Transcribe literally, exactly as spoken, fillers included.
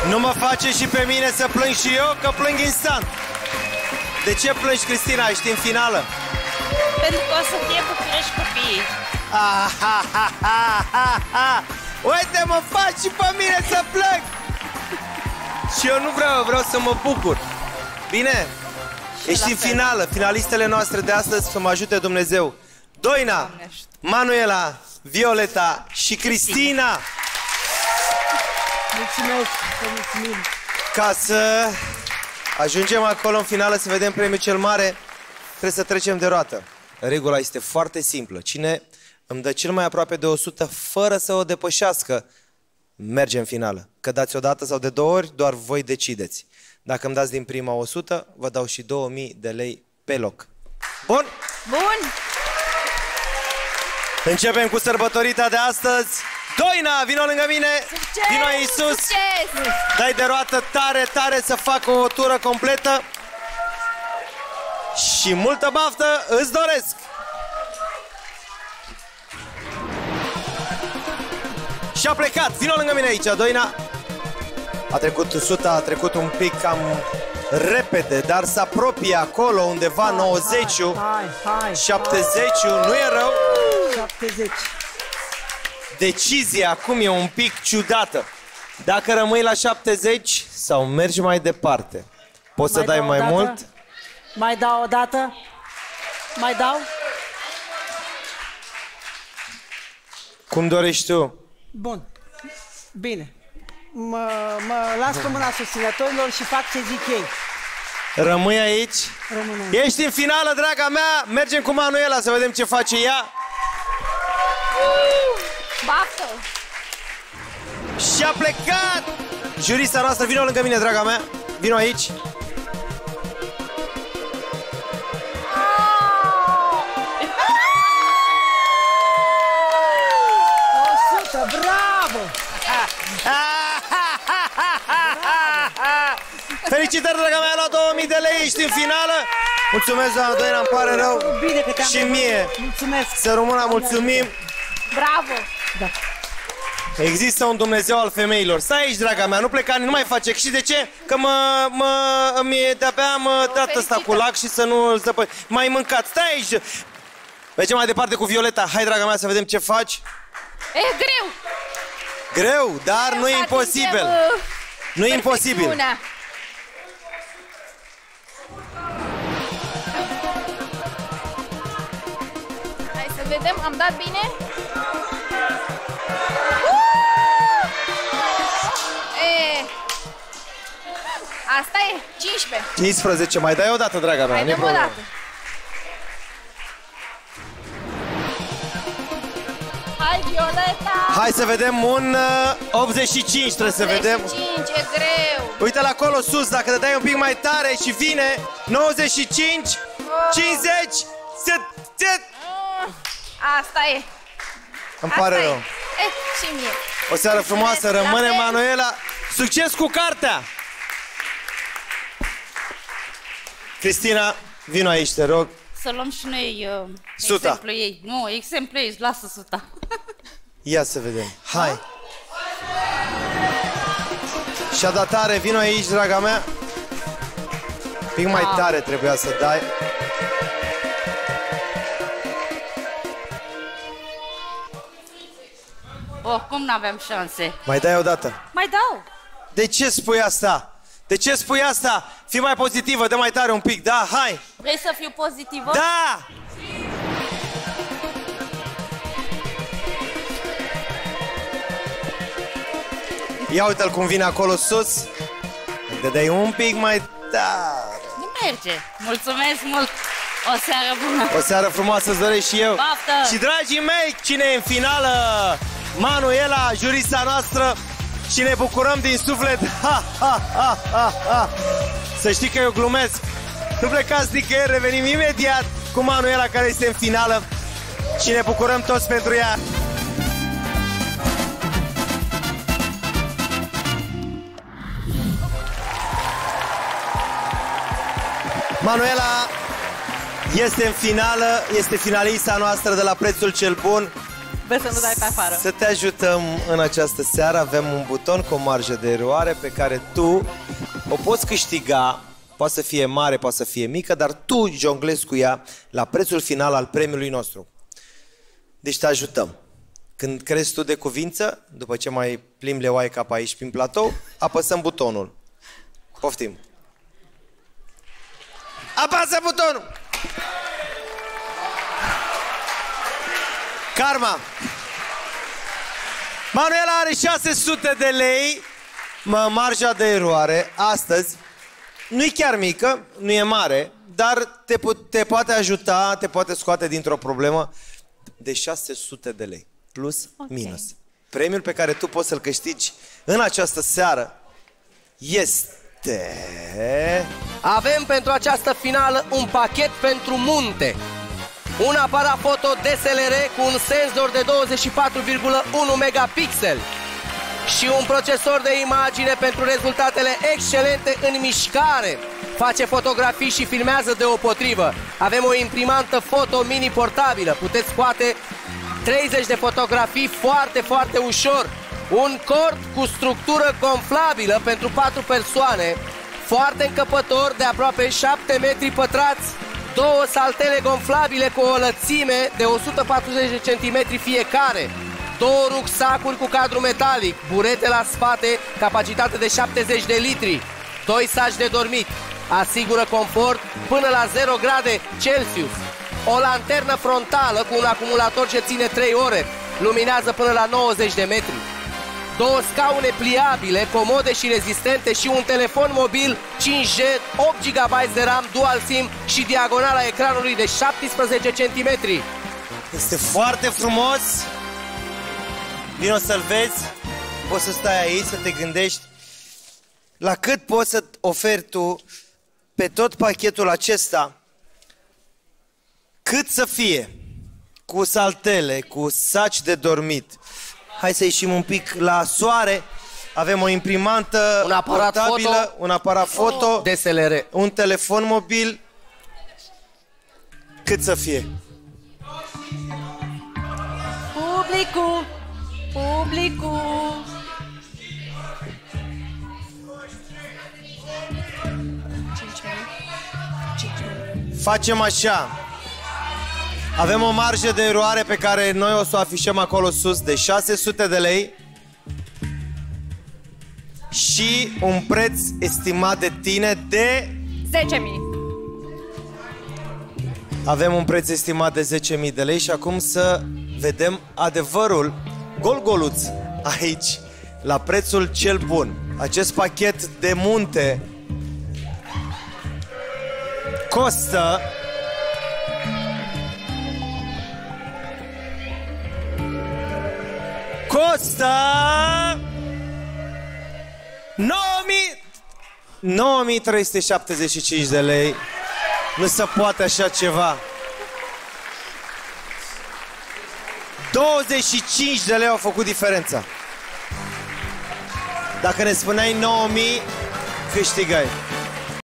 Nu mă face și pe mine să plâng și eu, că plâng instant. De ce plângi, Cristina? Ești în finală? Pentru că o să fie București copiii. Ah, ha, ha, ha, ha, ha. Uite, mă faci și pe mine să plâng. Și eu nu vreau, vreau să mă bucur. Bine? Și ești în finală. Finalistele noastre de astăzi, să mă ajute Dumnezeu: Doina, Manuela, Violeta și Cristina. Mulțumesc, mulțumim. Ca să ajungem acolo în finală, să vedem premiul cel mare, trebuie să trecem de roată. Regula este foarte simplă. Cine îmi dă cel mai aproape de o sută fără să o depășească, merge în finală. Că dați o dată sau de două ori, doar voi decideți. Dacă îmi dați din prima o sută, vă dau și două mii de lei pe loc. Bun? Bun! Începem cu sărbătorita de astăzi. Doina, vino lângă mine! Succes! Vino aici sus! Succes! Dai de roată tare, tare să facă o tură completă. Și multă baftă îți doresc! Și a plecat! Vino lângă mine aici, Doina! A trecut suta, a trecut un pic cam repede, dar se apropie acolo undeva nouăzeci, șaptezeci, nu e rău? șaptezeci. Decizia acum e un pic ciudată. Dacă rămâi la șaptezeci sau mergi mai departe, poți să dai mai mult? Mai dau o dată? Mai dau? Cum dorești tu? Bun. Bine. Mă, mă las cu mâna susținătorilor și fac ce zic ei. Rămâi aici? Rămâne aici. Ești în finală, draga mea. Mergem cu Manuela să vedem ce face ea. Baftă! Și a plecat! Jurista noastră, vino lângă mine, draga mea. Vino aici. o sută, bravo! Felicitări, draga mea, la două mii de lei, ești în finală. Mulțumesc, doamna Doina, îmi pare rău. Bine că te-am și mie. Mulțumesc. Să rămână, mulțumim. Bravo! Da. Există un Dumnezeu al femeilor. Stai aici, draga mea, nu pleca, nu mai face. Și de ce? Că mă, mă, mi-e de-abia mă dat ăsta cu lac și să nu îl zăpă. M-ai mâncat, stai aici. Mergem mai departe cu Violeta. Hai, draga mea, să vedem ce faci. E greu! Greu, dar nu e imposibil. Nu e imposibil. Hai să vedem, am dat bine? E, asta e cincisprezece. cincisprezece, mai dai o dată, draga mea. Mai dăm o dată. Hai, Violeta! Hai să vedem un uh, optzeci și cinci, trebuie să vedem. optzeci și cinci, e greu. Uite-l acolo sus, dacă te dai un pic mai tare și vine. nouăzeci și cinci, cincizeci. Asta e. Îmi pare Asta rău. E. E, și mie. O seară frumoasă, rămâne, Manuela. Succes cu cartea! Cristina, vino aici, te rog. Să luăm și noi uh, Suta. exemplu ei. Nu, exemplu ei, lasă suta. Ia să vedem. Hai. Și a dat tare, vino aici, draga mea. Pic mai tare trebuia să dai. Oh, cum n-aveam șanse? Mai dai o dată. Mai dau. De ce spui asta? De ce spui asta? Fii mai pozitivă, dă mai tare un pic, da? Hai! Vrei să fiu pozitivă? Da! Ia uite-l cum vine acolo sus. Te dai un pic mai tare. Nu merge. Mulțumesc mult. O seară bună. O seară frumoasă îți doresc și eu. Baftă! Și dragii mei, cine e în finală? Manuela, jurista noastră. Și ne bucurăm din suflet. Ha, ha, ha, ha, ha. Să știi că eu glumesc. Nu plecați nicăieri, revenim imediat cu Manuela, care este în finală. Și ne bucurăm toți pentru ea. Manuela este în finală, este finalista noastră de la Prețul cel Bun. Sper să nu dai pe afară. Să te ajutăm în această seară. Avem un buton cu o marjă de eroare pe care tu o poți câștiga. Poate să fie mare, poate să fie mică, dar tu jonglezi cu ea la prețul final al premiului nostru. Deci te ajutăm. Când crezi tu de cuvință, după ce mai plimbi leoaica pe aici prin platou, apăsăm butonul. Poftim. Apasă butonul! Karma! Manuela are șase sute de lei marja de eroare astăzi. Nu-i chiar mică, nu e mare, dar te, te poate ajuta, te poate scoate dintr-o problemă de șase sute de lei. Plus, okay. Minus. Premiul pe care tu poți să-l câștigi în această seară este... Avem pentru această finală un pachet pentru munte. Un aparat foto D S L R cu un senzor de douăzeci și patru virgulă unu megapixeli și un procesor de imagine pentru rezultatele excelente în mișcare. Face fotografii și filmează deopotrivă. Avem o imprimantă foto mini portabilă. Puteți scoate treizeci de fotografii foarte, foarte ușor. Un cord cu structură gonflabilă pentru patru persoane. Foarte încăpător, de aproape șapte metri pătrați. Două saltele gonflabile cu o lățime de o sută patruzeci de centimetri fiecare. Două rucsacuri cu cadru metalic, burete la spate, capacitate de șaptezeci de litri. Doi saci de dormit. Asigură confort până la zero grade Celsius. O lanternă frontală cu un acumulator ce ține trei ore. Luminează până la nouăzeci de metri. Două scaune pliabile, comode și rezistente și un telefon mobil cinci G, opt gigabyte de RAM, dual SIM și diagonala ecranului de șaptesprezece centimetri. Este foarte frumos. Vino să-l vezi. Poți să stai aici, să te gândești la cât poți să oferi tu pe tot pachetul acesta. Cât să fie, cu saltele, cu saci de dormit. Hai să ieșim un pic la soare. Avem o imprimantă, un aparat portabilă, foto, un aparat foto, D S L R, un telefon mobil. Cât să fie? Publicul, publicul. Facem așa. Avem o marjă de eroare pe care noi o să o afișăm acolo sus de șase sute de lei și un preț estimat de tine de... zece mii. Avem un preț estimat de zece mii de lei și acum să vedem adevărul gol-goluț aici, la prețul cel bun. Acest pachet de munte costă... Costă nouă mii trei sute șaptezeci și cinci de lei. Nu se poate așa ceva. douăzeci și cinci de lei au făcut diferența. Dacă ne spuneai nouă mii, câștigai.